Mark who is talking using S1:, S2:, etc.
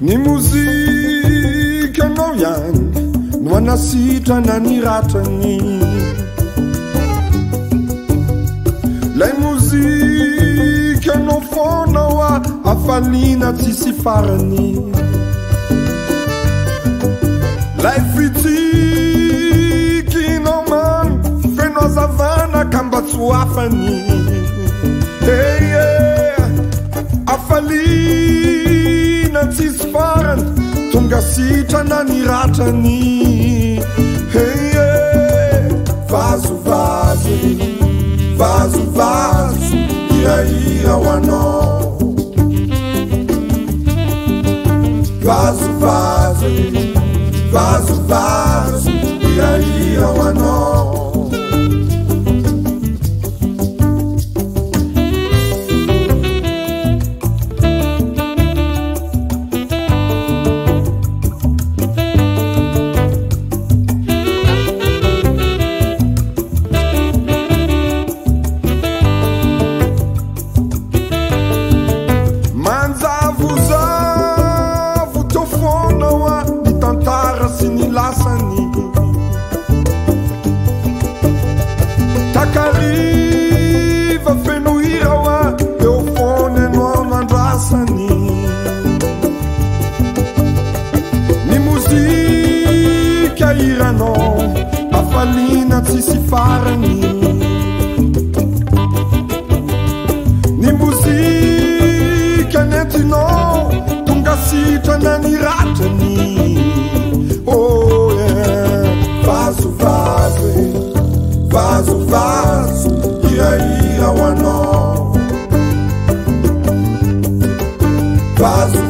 S1: Ny mozikanao ihany no anasitrana ny ratany. Lay mozikanao fonao a afaliana tsisy farany. Lay fitikinao mamy feno azavana ka mba tsy ho afany. Afaliana tsisy farany tonga sitrana ny ratrany. Vazovazo vazovazo iraira ho anao. Vazovazo vazovazo iraira ho anao. Takariva feno hirawa eo fonenao nandrasany. Ny mozika iranao afaliana tsisy farany. Ny mozika nentinao tonga sitrana ny ratrany. Oh yeah, vazovazo vazovazo iraira ho anao. Vazo